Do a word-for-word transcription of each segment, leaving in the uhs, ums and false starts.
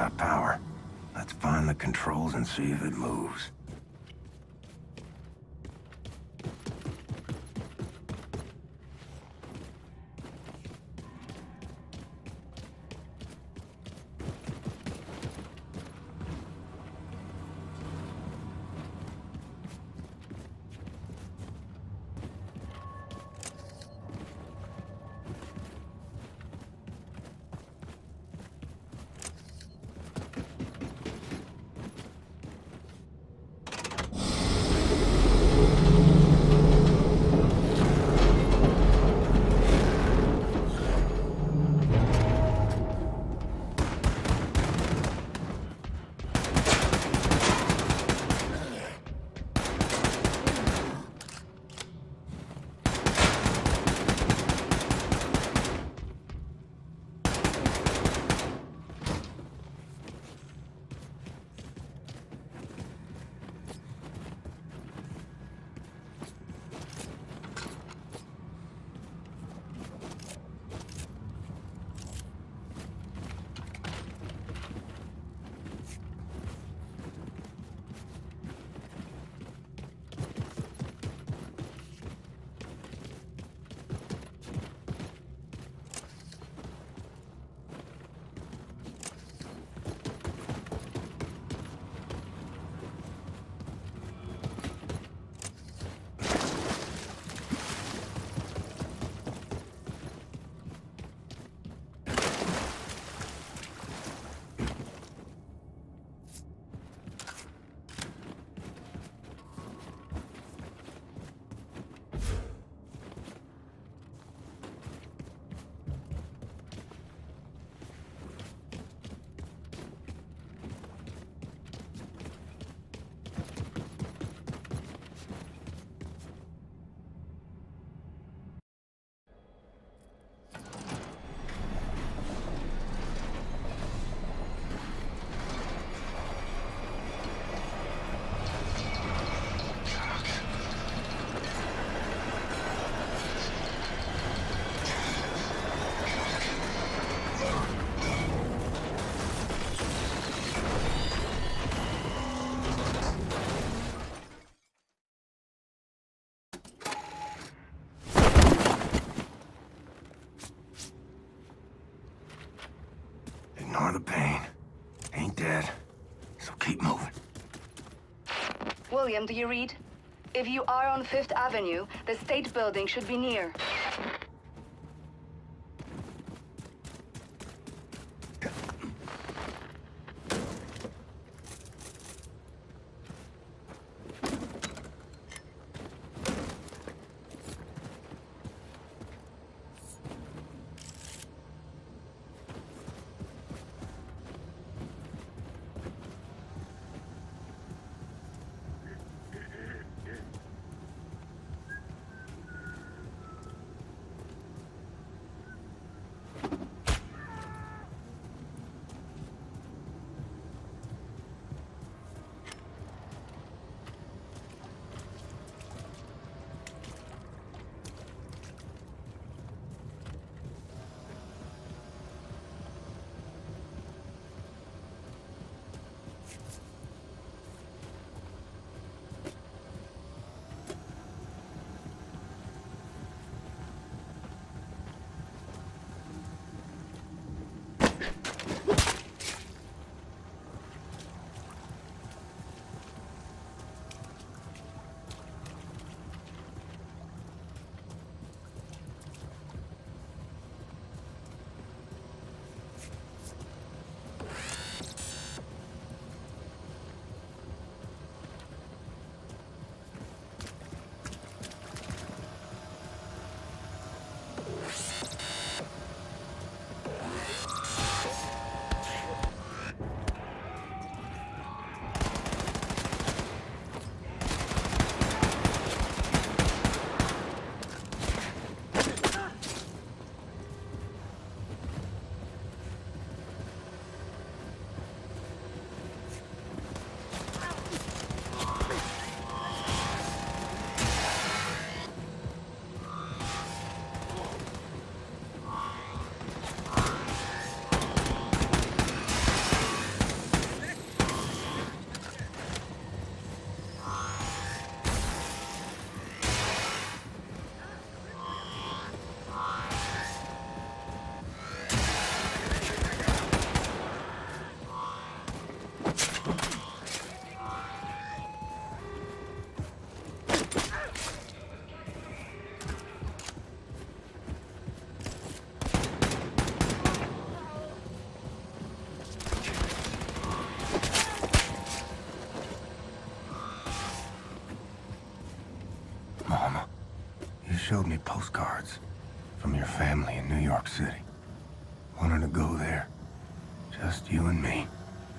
got power. Let's find the controls and see if it moves. Ignore the pain. Ain't dead. So keep moving. William, do you read? If you are on Fifth Avenue, the State Building should be near. showed me postcards from your family in New York City. Wanted to go there. Just you and me.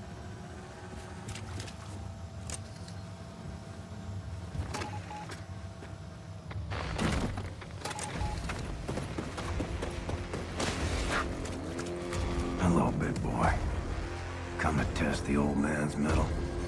Hello, big boy. Come to test the old man's mettle.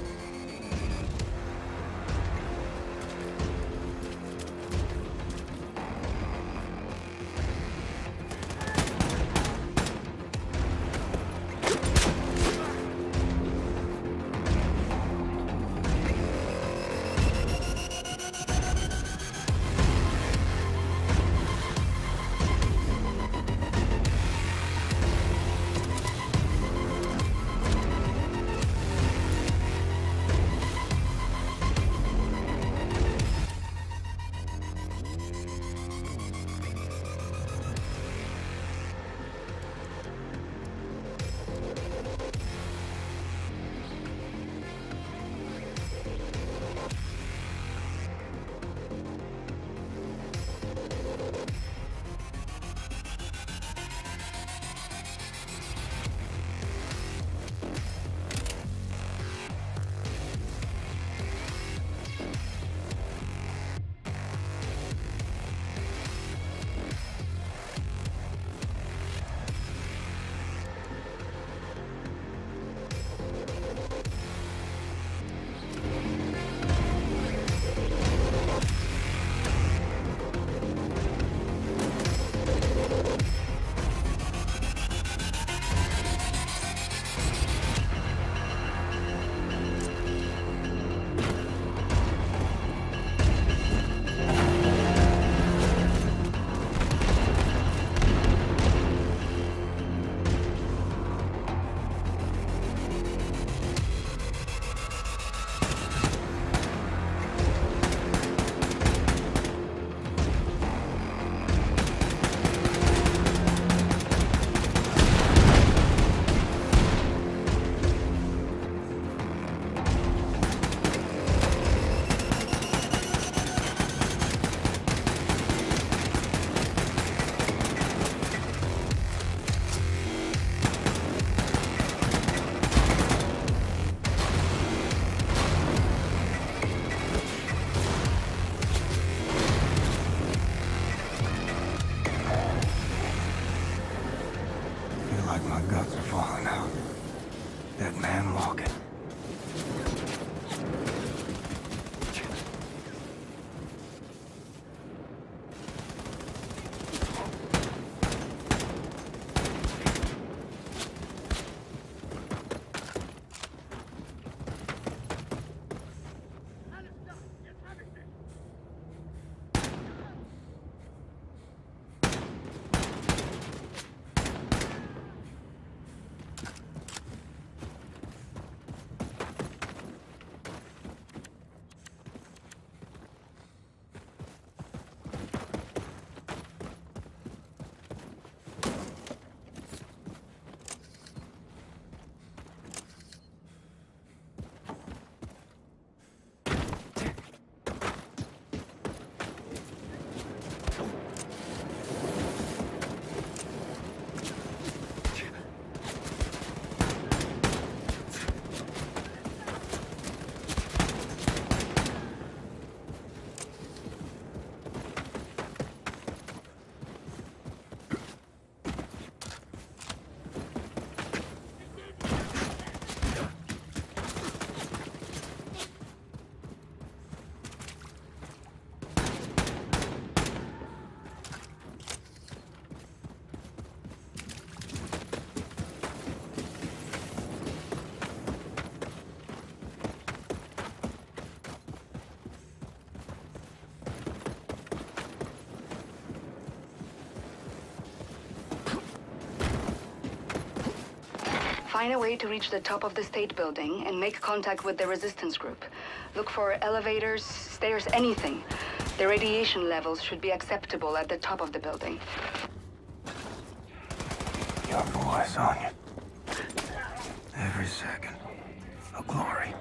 Find a way to reach the top of the state building and make contact with the resistance group. Look for elevators, stairs, anything. The radiation levels should be acceptable at the top of the building. You have no eyes on you. Every second. A glory.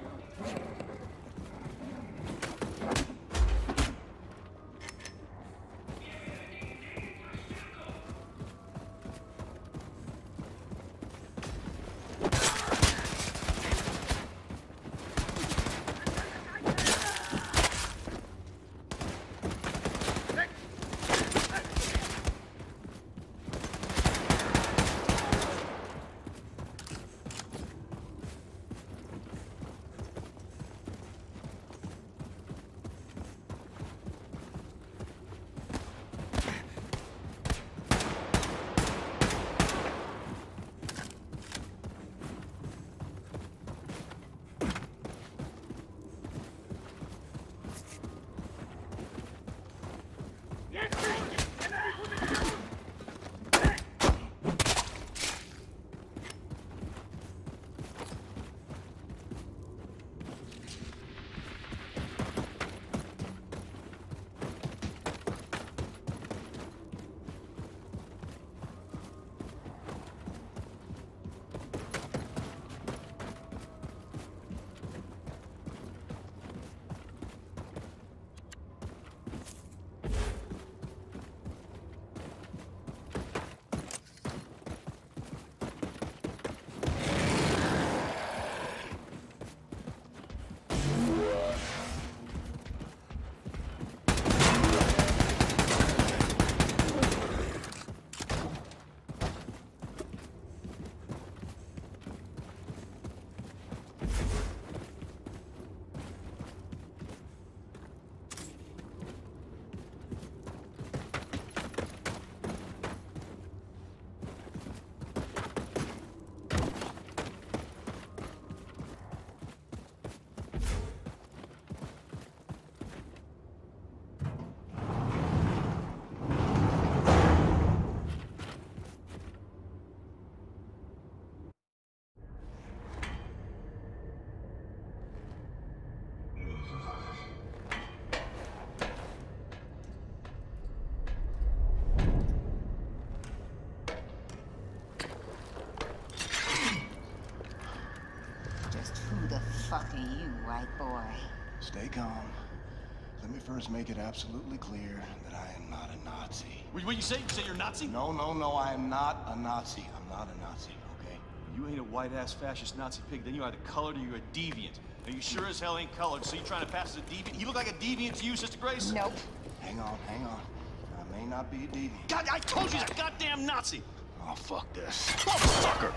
Who the fuck are you, white boy? Stay calm. Let me first make it absolutely clear that I am not a Nazi. What do you say? You say you're a Nazi? No, no, no, I am not a Nazi. I'm not a Nazi, okay? You ain't a white-ass fascist Nazi pig, then you're either colored or you're a deviant. Now, you sure as hell ain't colored, so you trying to pass as a deviant? He look like a deviant to you, Sister Grace? Nope. Hang on, hang on. I may not be a deviant. God, I told you he's a goddamn Nazi! Oh, fuck this. Oh, sucker!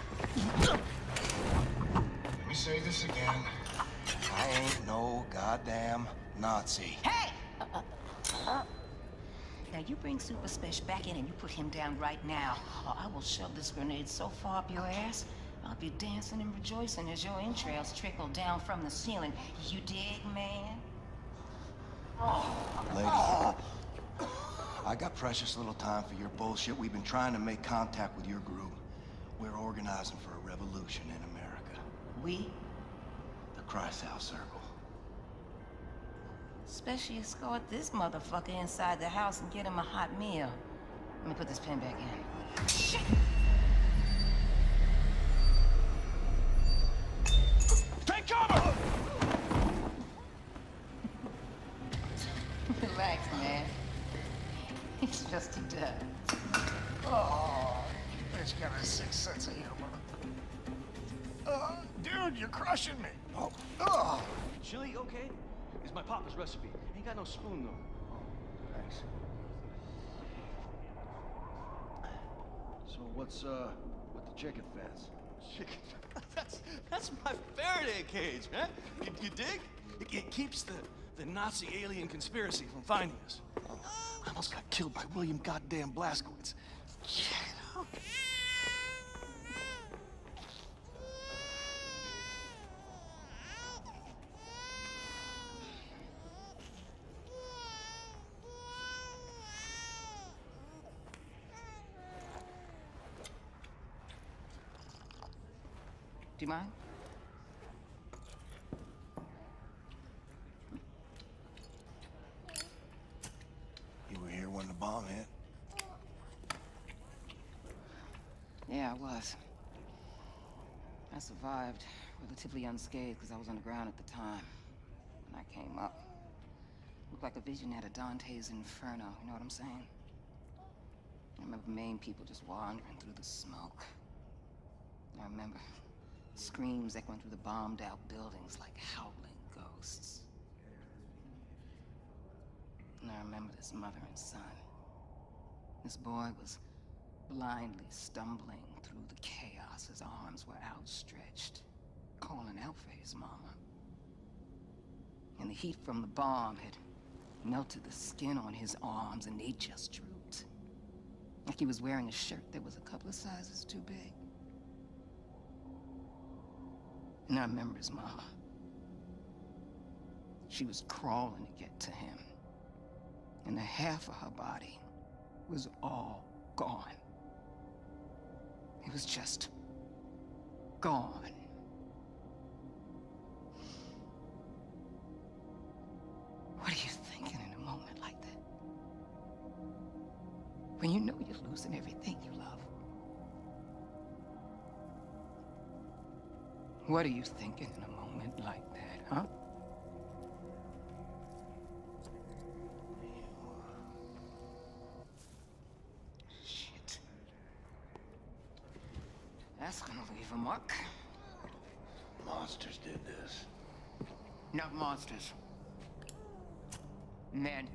Let me say this again. I ain't no goddamn Nazi. Hey! Uh, uh, uh. Now you bring Super Special back in and you put him down right now, or I will shove this grenade so far up your ass, I'll be dancing and rejoicing as your entrails trickle down from the ceiling. You dig, man? Lady, I got precious little time for your bullshit. We've been trying to make contact with your group. We're organizing for a revolution in America. We? The Kreisau Circle. Especially escort this motherfucker inside the house and get him a hot meal. Let me put this pen back in. Shit! Take cover! Relax, man. It's just a dud. Oh, Bitch got a sixth sense of humor. Uh, dude, you're crushing me. Oh, oh. Chili, okay? It's my papa's recipe. Ain't got no spoon, though. Thanks. So what's, uh, with the chicken fence? Chicken. that's that's my Faraday cage, man. You, you dig? It, it keeps the, the Nazi alien conspiracy from finding us. I almost got killed by William goddamn Blazkowicz. Yeah. do you mind? You were here when the bomb hit? Yeah, I was. I survived relatively unscathed because I was on the ground at the time. When I came up, looked like a vision out of Dante's Inferno, you know what I'm saying? I remember Maine people just wandering through the smoke. I remember screams echoing through the bombed-out buildings like howling ghosts. And I remember this mother and son. This boy was blindly stumbling through the chaos. His arms were outstretched, calling out for his mama. And the heat from the bomb had melted the skin on his arms, and they just drooped. Like he was wearing a shirt that was a couple of sizes too big. And I remember his mama. She was crawling to get to him. And the half of her body was all gone. It was just gone. What are you thinking in a moment like that? When you know you're losing everything you love. What are you thinking in a moment like that, huh? Shit. That's gonna leave a mark. Monsters did this. Not monsters. Men.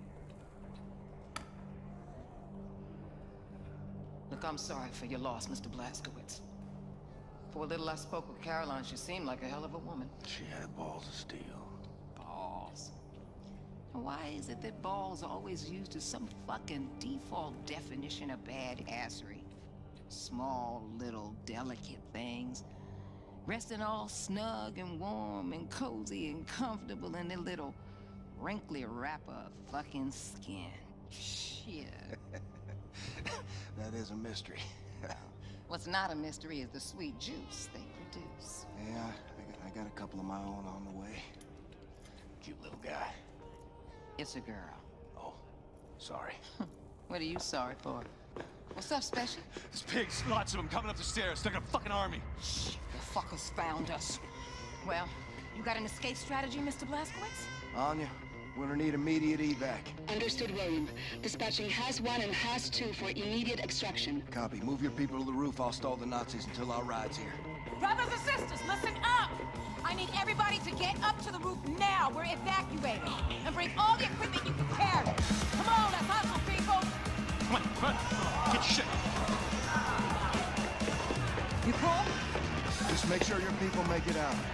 Look, I'm sorry for your loss, Mister Blazkowicz. For a little I spoke with Caroline, she seemed like a hell of a woman. She had balls of steel. Balls. Why is it that balls are always used as some fucking default definition of badassery? Small, little, delicate things. Resting all snug and warm and cozy and comfortable in their little wrinkly wrapper of fucking skin. Shit. That is a mystery. What's not a mystery is the sweet juice they produce. Yeah, I got, I got a couple of my own on the way. Cute little guy. It's a girl. Oh, sorry. What are you sorry for? What's up, Special? There's pigs, lots of them coming up the stairs. They're like a fucking army. Shit, the fuckers found us. Well, you got an escape strategy, Mister Blazkowicz? Anya, we're gonna need immediate evac. Understood, William. Dispatching Has one and Has two for immediate extraction. Copy. Move your people to the roof. I'll stall the Nazis until our ride's here. Brothers and sisters, listen up! I need everybody to get up to the roof now. We're evacuating. And bring all the equipment you can carry. Come on, let's hustle, people! Come on, come on. Get your shit. You cool? Just make sure your people make it out.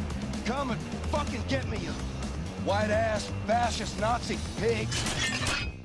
Come and fucking get me, you white-ass fascist Nazi pigs!